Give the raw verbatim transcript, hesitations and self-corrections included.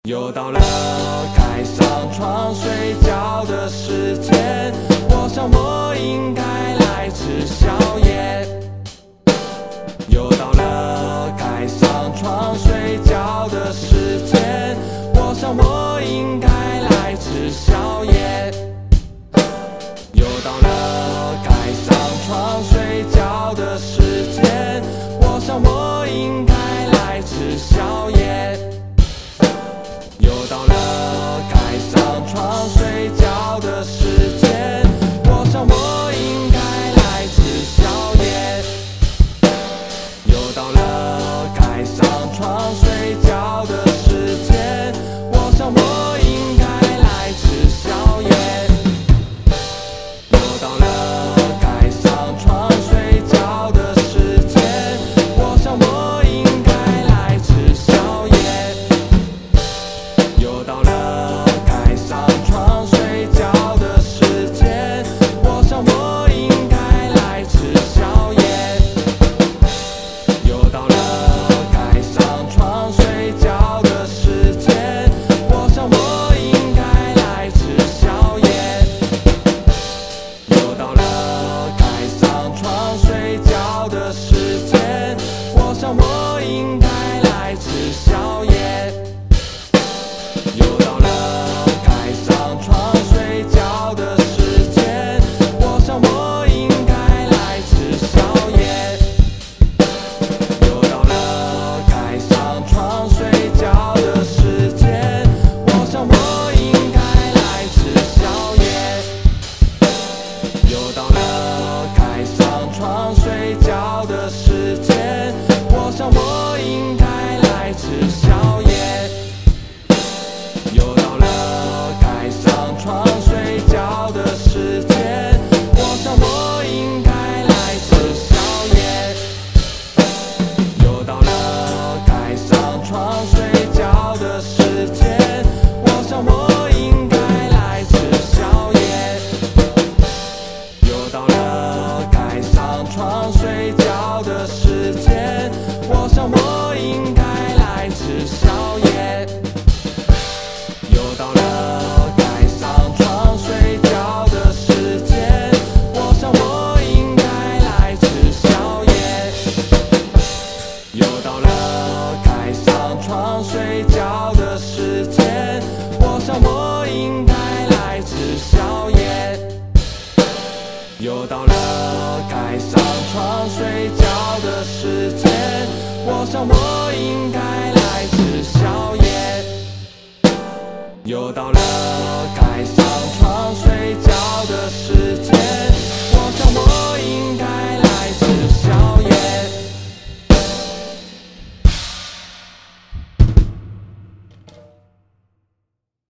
又到了该上床睡觉的时间，我想我应该来吃宵夜。又到了该上床睡觉的时间，我想我应该来吃宵夜。又到了该上床睡觉的时间，我想我应该来吃宵夜。又到了该上床睡觉的时间，我想我应该来吃宵夜。又到了该上床睡觉的时间，我想我应该来吃宵夜。又到了该上床睡觉的时间，我想我应该来吃宵夜。又到了该上床睡觉的时间，我想我应该来吃宵夜。又到了该上床睡觉的时间，我想我应该来吃宵夜。又到了该上床睡觉的时间，我想我应该来吃宵夜。又到了该上床睡觉的时间，我想我应该来吃宵夜。又到了该上床睡觉的时间，我想我应该来吃宵夜。又到了该上床睡觉的时间，我想我应该来吃宵夜。又到了该上床睡觉的时间，我想我应该来吃宵夜。又到了该上床睡觉的时间，我想我应该来吃宵夜。又到了该上床睡觉的时间，我想我应该来吃宵夜。又到了该上床睡觉的时间，我想我应该来吃宵夜。又到了该上床睡觉的时间，我想我应该来吃宵夜。又到了该上床睡觉的时间，我想我应该来吃宵夜。又到了该上